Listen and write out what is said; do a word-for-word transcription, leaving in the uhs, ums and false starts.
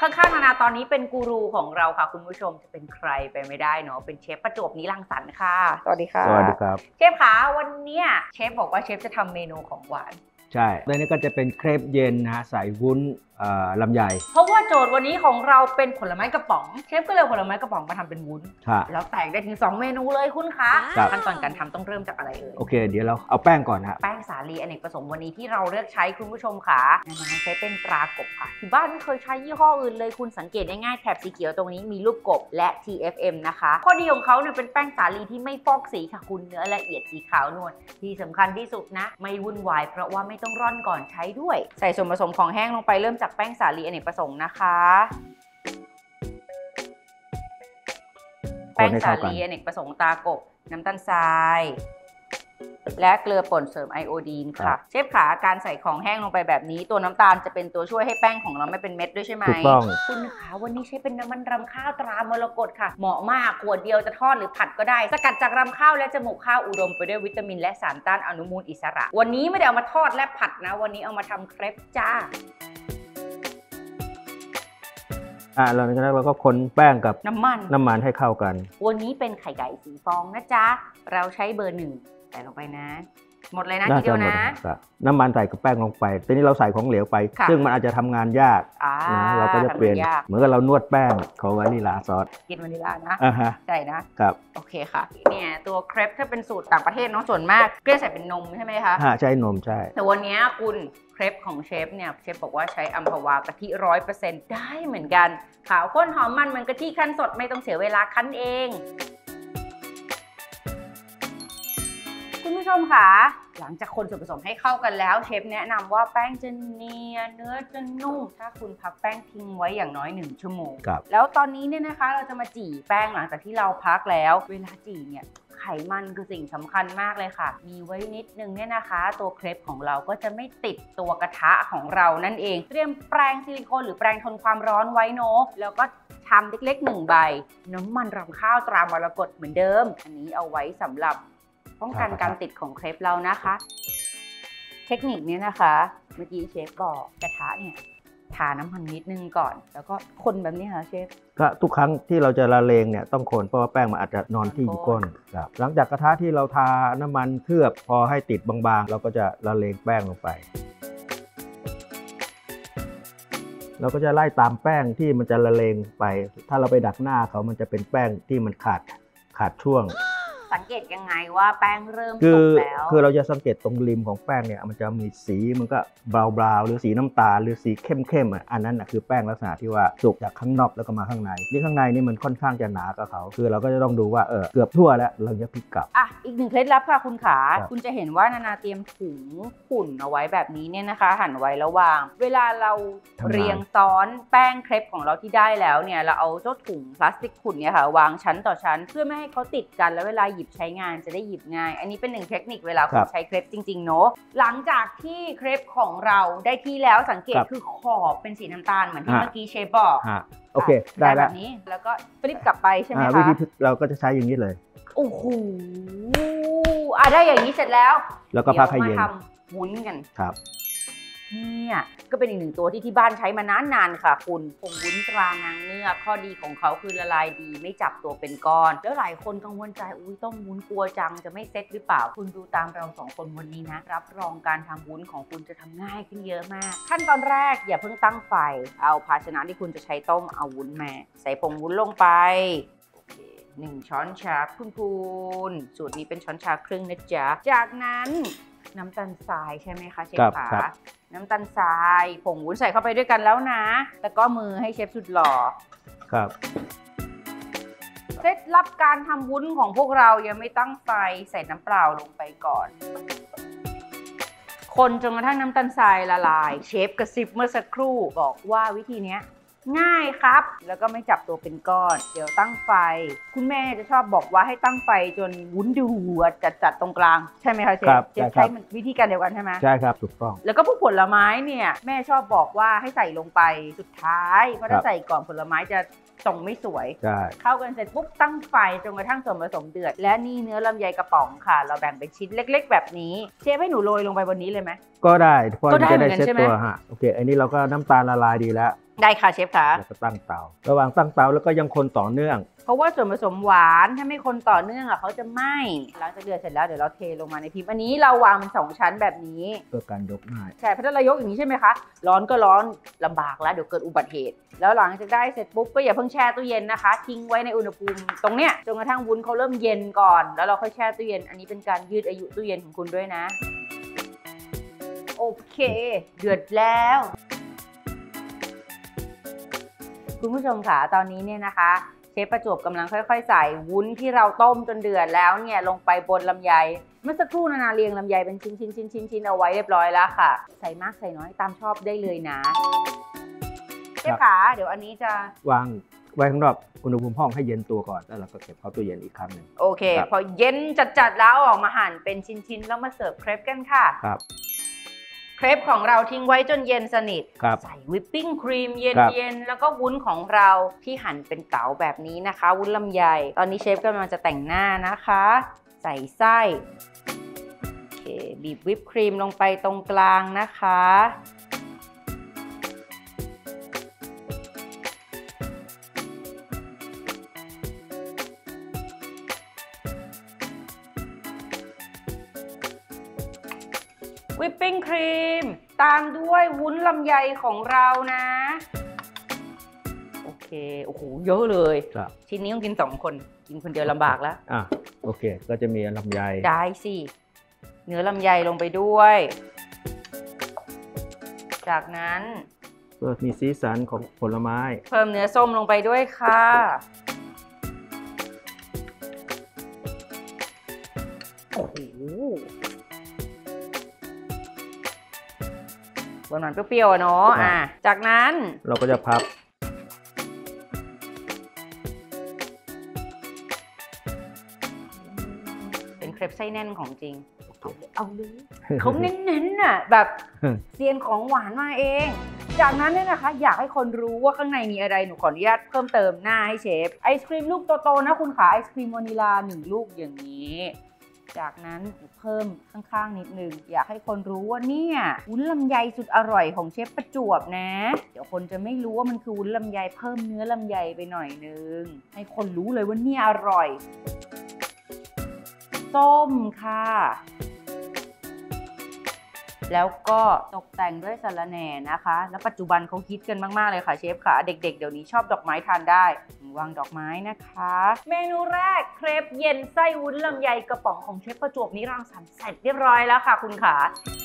ข้างๆนานาตอนนี้เป็นกูรูของเราค่ะคุณผู้ชมจะเป็นใครไปไม่ได้เนาะเป็นเชฟประจวบนิรังสรรค์ค่ะสวัสดีค่ะสวัสดีครับเชฟคะวันนี้เชฟบอกว่าเชฟจะทำเมนูของหวานใช่แล้วนี่ก็จะเป็นเครปเย็นนะฮะใส่วุ้นลำไยเพราะว่าโจทย์วันนี้ของเราเป็นผลไม้กระป๋องเชฟก็เลยผลไม้กระป๋องมาทำเป็นวุ้นแล้วแต่งได้ถึงสองเมนูเลยคุณคะขั้นตอนการทำต้องเริ่มจากอะไรเอ่ยโอเคเดี๋ยวเราเอาแป้งก่อนนะแป้งสาลีอเนกประสงค์วันนี้ที่เราเลือกใช้คุณผู้ชมค่ะนาใช้เป็นตรากบค่ะที่บ้านไม่เคยใช้ยี่ห้ออื่นเลยคุณสังเกตง่ายๆแถบสีเขียวตรงนี้มีรูปกบและ ที เอฟ เอ็ม นะคะข้อดีของเขาเนี่ยเป็นแป้งสาลีที่ไม่ฟอกสีค่ะคุณเนื้อละเอียดสีขาวนวลที่สำคัญที่สุดนะไม่วุ่นวายเพราะว่าไม่ต้องร่อนก่อนใช้ด้วยใส่ส่วนผสมของแห้งลงไปเริ่มจากแป้งสาลีอเนกประสงค์นะคะแป้งสาลีอเนกประสงค์ตากบน้ำตาลทรายและเกลือป่นเสริมไอโอดีนค่ะเชฟขาการใส่ของแห้งลงไปแบบนี้ตัวน้ำตาลจะเป็นตัวช่วยให้แป้งของเราไม่เป็นเม็ดด้วยใช่ไหมถูกต้องคุณขาวันนี้ใช้เป็นน้ำมันรำข้าวตรามรกตค่ะเหมาะมากขวดเดียวจะทอดหรือผัดก็ได้สกัดจากรำข้าวและจมูกข้าวอุดมไปด้วยวิตามินและสารต้านอนุมูลอิสระวันนี้ไม่ได้เอามาทอดและผัดนะวันนี้เอามาทำเครปจ้าอ่ะหลังจากนั้นเราก็คนแป้งกับน้ำมันน้ำมันให้เข้ากันวันนี้เป็นไข่ไก่สีฟองนะจ๊ะเราใช้เบอร์หนึ่งใส่ลงไปนะหมดเลยนะทีเดียวนะน้ำมันใส่กับแป้งลงไปทีนี้เราใส่ของเหลวไปซึ่งมันอาจจะทำงานยากนะเราก็จะเปลี่ยนเหมือนกับเรานวดแป้งของวานิลาซอสกินวานิลานะอ่าฮะใช่นะครับโอเคค่ะเนี่ยตัวเครปถ้าเป็นสูตรต่างประเทศเนาะส่วนมากเกลือใส่เป็นนมใช่ไหมคะใช่นมใช่แต่วันนี้คุณเครปของเชฟเนี่ยเชฟบอกว่าใช้อัมพวากะทิร้อยเปอร์เซ็นต์ได้เหมือนกันขาวข้นหอมมันเหมือนกะทิคั้นสดไม่ต้องเสียเวลาคั้นเองคุณผู้ชมค่ะหลังจากคนส่วนผสมให้เข้ากันแล้วเชฟแนะนำว่าแป้งจะเนียนเนื้อจะนุ่มถ้าคุณพักแป้งทิ้งไว้อย่างน้อยหนึ่งชั่วโมงแล้วตอนนี้เนี่ยนะคะเราจะมาจี่แป้งหลังจากที่เราพักแล้วเวลาจี่เนี่ยไขมันคือสิ่งสำคัญมากเลยค่ะมีไว้นิดนึงเนี่ยนะคะตัวเครปของเราก็จะไม่ติดตัวกระทะของเรานั่นเองเตรียมแปรงซิลิโคนหรือแปรงทนความร้อนไว้เนาะแล้วก็ชามเล็กๆหนึ่งใบน้ำมันรำข้าวตรามรกตเหมือนเดิมอันนี้เอาไว้สำหรับป้องกันการติดของเครปเรานะคะเทคนิคนี้นะคะเมื่อกี้เชฟบอกกระทะเนี่ยทาน้ำมันนิดนึงก่อนแล้วก็คนแบบนี้ค่ะเชฟก็ทุกครั้งที่เราจะละเลงเนี่ยต้องคนเพราะว่าแป้งมันอาจจะนอนที่อยู่ก้นครับหลังจากกระทะที่เราทาน้ำมันเคลือบพอให้ติดบางๆเราก็จะละเลงแป้งลงไปเราก็จะไล่ตามแป้งที่มันจะละเลงไปถ้าเราไปดักหน้าเขามันจะเป็นแป้งที่มันขาดขาดช่วงสังเกตยังไงว่าแป้งเริ่มสุกแล้วคือเราจะสังเกตตรงริมของแป้งเนี่ยมันจะมีสีมันก็บราวๆหรือสีน้ำตาลหรือสีเข้มๆอ่ะอันนั้นอ่ะคือแป้งลักษณะที่ว่าสุกจากข้างนอกแล้วก็มาข้างในนี่ข้างในนี่มันค่อนข้างจะหนากับเขาคือเราก็จะต้องดูว่าเออเกือบทั่วแล้วเราจะพลิกกลับอ่ะอีกหนึ่งเคล็ดลับค่ะคุณขาคุณจะเห็นว่านานาเตรียมถุงขุ่นเอาไว้แบบนี้เนี่ยนะคะหั่นไว้ระหว่างเวลาเราเรียงซ้อนแป้งเครปของเราที่ได้แล้วเนี่ยเราเอาเจ้าถุงพลาสติกขุ่นเนี่ยค่ะวางชั้นต่อชั้นเพื่อไม่ให้เขาติดกันแล้วเวลาหยิบใช้งานจะได้หยิบง่ายอันนี้เป็นหนึ่งเทคนิคเวลาคุณใช้เครปจริงๆเนาะหลังจากที่เครปของเราได้ที่แล้วสังเกตคือขอบเป็นสีน้ำตาลเหมือนที่เมื่อกี้เชฟบอกโอเคได้แบบนี้แล้วก็ฟลิปกลับไปใช่ไหมคะวิธีเราก็จะใช้อย่างนี้เลยโอ้โหอ่ะได้อย่างนี้เสร็จแล้วแล้วก็พักให้เย็นมาทำวุ้นกันครับนี่ก็เป็นอีกหนึ่งตัวที่ที่บ้านใช้มานานๆค่ะคุณผงวุ้นตรานางเงือกข้อดีของเขาคือละลายดีไม่จับตัวเป็นก้อนแล้วหลายคนกังวลใจอุ้ยต้มวุ้นกลัวจังจะไม่เซ็ตหรือเปล่าคุณดูตามเราสองคนวันนี้นะรับรองการทำวุ้นของคุณจะทำง่ายขึ้นเยอะมากขั้นตอนแรกอย่าเพิ่งตั้งไฟเอาภาชนะที่คุณจะใช้ต้มเอาวุ้นมาใส่ผงวุ้นลงไปหนึ่งช้อนชาคุณคุณสูตรนี้เป็นช้อนชาครึ่งนะจ๊ะจากนั้นน้ำตาลทรายใช่ไหมคะเชฟขาน้ำตาลทรายผงวุ้นใส่เข้าไปด้วยกันแล้วนะแล้วก็มือให้เชฟสุดหล่อครับเคล็ดลับการทำวุ้นของพวกเรายังไม่ตั้งไฟใส่น้ำเปล่าลงไปก่อนคนจนกระทั่งน้ำตาลทรายละลายเชฟกระซิบเมื่อสักครู่บอกว่าวิธีนี้ง่ายครับแล้วก็ไม่จับตัวเป็นก้อนเดี๋ยวตั้งไฟคุณแม่จะชอบบอกว่าให้ตั้งไฟจนวุ้นดูหัวจัดๆตรงกลางใช่ไหมคะเชฟเชฟใช้วิธีการเดียวกันใช่ไหมใช่ครับถูกต้องแล้วก็พวกผลไม้เนี่ยแม่ชอบบอกว่าให้ใส่ลงไปสุดท้ายเพราะถ้าใส่ก่อนผลไม้จะทรงไม่สวยเข้ากันเสร็จปุ๊บตั้งไฟจนกระทั่งส่วนผสมเดือดและนี่เนื้อลำไยกระป๋องค่ะเราแบ่งเป็นชิ้นเล็กๆแบบนี้เชฟให้หนูโรยลงไปบนนี้เลยไหมก็ได้เพราะจะได้เซตตัวฮะโอเคอันนี้เราก็น้ำตาลละลายดีแล้วได้ค่ะเชฟค่ะแล้วก็ตั้งเตาระหว่างตั้งเตาแล้วก็ยังคนต่อเนื่องเพราะว่าส่วนผสมหวานถ้าไม่คนต่อเนื่องอ่ะเขาจะไหม้หลังจากเดือดเสร็จแล้วเดี๋ยวเราเทลงมาในพิมพ์อันนี้เราวางเป็นสองชั้นแบบนี้เพื่อการยกง่ายใช่เพราะถ้าเรายกอย่างนี้ใช่ไหมคะร้อนก็ร้อนลำบากแล้วเดี๋ยวเกิดอุบัติเหตุแล้วหลังจากได้เสร็จปุ๊บก็อย่าเพิ่งแช่ตู้เย็นนะคะทิ้งไว้ในอุณหภูมิตรงเนี้ยจนกระทั่งวุ้นเขาเริ่มเย็นก่อนแล้วเราค่อยแช่ตู้เย็นอันนี้เป็นการยืดอายุตู้เย็นของคุณด้วยนะโอเคเดือดแล้วคุณผู้ชมค่ะตอนนี้เนี่ยนะคะเชฟประจวบกำลังค่อยๆใส่วุ้นที่เราต้มจนเดือดแล้วเนี่ยลงไปบนลำไยเมื่อสักครู่นานาเรียงลำไยเป็นชิ้นๆชิ้นๆๆเอาไว้เรียบร้อยแล้วค่ะใส่มากใส่น้อยตามชอบได้เลยนะเชฟขาเดี๋ยวอันนี้จะวางไว้ข้างนอกอุณหภูมิห้องให้เย็นตัวก่อนแล้วเราก็เก็บเข้าตู้เย็นอีกครั้งหนึ่งโอเคพอเย็นจัดๆแล้วออกมาหั่นเป็นชิ้นๆแล้วมาเสิร์ฟเครปกันค่ะครับเครปของเราทิ้งไว้จนเย็นสนิทใส่วิปปิ้งครีมเย็นๆแล้วก็วุ้นของเราที่หั่นเป็นเต๋าแบบนี้นะคะวุ้นลำไยตอนนี้เชฟกำลังจะแต่งหน้านะคะใส่ไส้โอเคบีบวิปครีมลงไปตรงกลางนะคะวิปปิ้งครีมตามด้วยวุ้นลำไยของเรานะโอเคโอ้โหเยอะเลยชิ้นนี้ต้องกินสองคนกินคนเดียวลำบากแล้วอ่ะโอเคก็จะมีลำไยได้สิเนื้อลำไยลงไปด้วย จากนั้นเพื่อมีสีสันของผลไม้เพิ่มเนื้อส้มลงไปด้วยค่ะโอ้โหหวานๆเปรี้ยวๆเนาะอ่ะจากนั้นเราก็จะพับเป็นเครปไส้แน่นของจริงเอาเลยเขาเน้นๆน่ะแบบเซียนของหวานมาเองจากนั้นเนี่ยนะคะอยากให้คนรู้ว่าข้างในมีอะไรหนูขออนุญาตเพิ่มเติมหน้าให้เชฟไอศครีมลูกโตๆนะคุณขาไอศครีมวานิลาหนึ่งลูกอย่างนี้จากนั้นเพิ่มข้างๆนิดนึงอยากให้คนรู้ว่าเนี่ยวุ้นลำไยสุดอร่อยของเชฟประจวบนะเดี๋ยวคนจะไม่รู้ว่ามันคือวุ้นลำไยเพิ่มเนื้อลำไยไปหน่อยนึงให้คนรู้เลยว่าเนี่ยอร่อยส้มค่ะแล้วก็ตกแต่งด้วยสะระแหน่นะคะแล้วปัจจุบันเขาฮิตกันมากๆเลยค่ะเชฟค่ะเด็กๆเดี๋ยวนี้ชอบดอกไม้ทานได้วางดอกไม้นะคะเมนูแรกเครปเย็นไส้วุ้นลำไยกระป๋องของเชฟประจวบนิรังสรรค์เสร็จเรียบร้อยแล้วค่ะคุณขา